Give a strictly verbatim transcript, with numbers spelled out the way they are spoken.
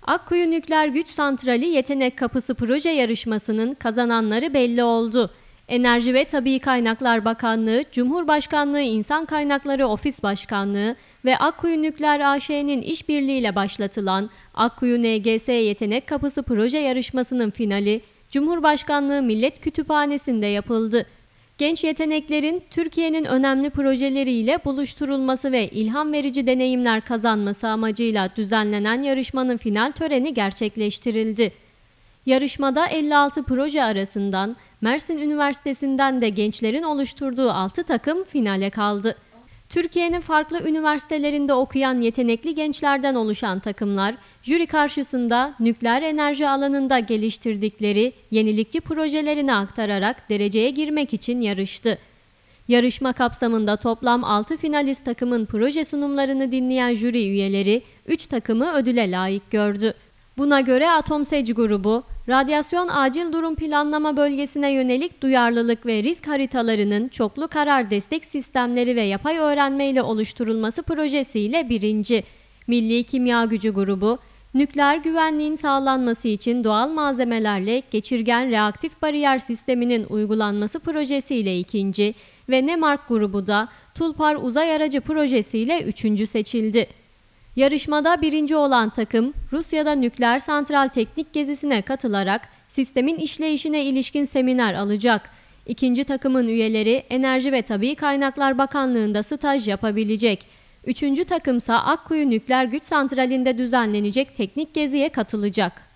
Akkuyu Nükleer Güç Santrali Yetenek Kapısı proje yarışmasının kazananları belli oldu. Enerji ve Tabii Kaynaklar Bakanlığı, Cumhurbaşkanlığı İnsan Kaynakları Ofis Başkanlığı ve Akkuyu Nükleer A Ş'nin işbirliğiyle başlatılan Akkuyu N G S Yetenek Kapısı proje yarışmasının finali Cumhurbaşkanlığı Millet Kütüphanesi'nde yapıldı. Genç yeteneklerin Türkiye'nin önemli projeleriyle buluşturulması ve ilham verici deneyimler kazanması amacıyla düzenlenen yarışmanın final töreni gerçekleştirildi. Yarışmada elli altı proje arasından Mersin Üniversitesi'nden de gençlerin oluşturduğu altı takım finale kaldı. Türkiye'nin farklı üniversitelerinde okuyan yetenekli gençlerden oluşan takımlar, jüri karşısında nükleer enerji alanında geliştirdikleri yenilikçi projelerini aktararak dereceye girmek için yarıştı. Yarışma kapsamında toplam altı finalist takımın proje sunumlarını dinleyen jüri üyeleri üç takımı ödüle layık gördü. Buna göre Atomsec grubu, radyasyon acil durum planlama bölgesine yönelik duyarlılık ve risk haritalarının çoklu karar destek sistemleri ve yapay öğrenme ile oluşturulması projesiyle birinci. Milli Kimya Gücü grubu, nükleer güvenliğin sağlanması için doğal malzemelerle geçirgen reaktif bariyer sisteminin uygulanması projesiyle ikinci ve Nemark grubu da Tulpar Uzay Aracı projesiyle üçüncü seçildi. Yarışmada birinci olan takım, Rusya'da nükleer santral teknik gezisine katılarak sistemin işleyişine ilişkin seminer alacak. İkinci takımın üyeleri Enerji ve Tabii Kaynaklar Bakanlığı'nda staj yapabilecek. Üçüncü takımsa Akkuyu Nükleer Güç Santrali'nde düzenlenecek teknik geziye katılacak.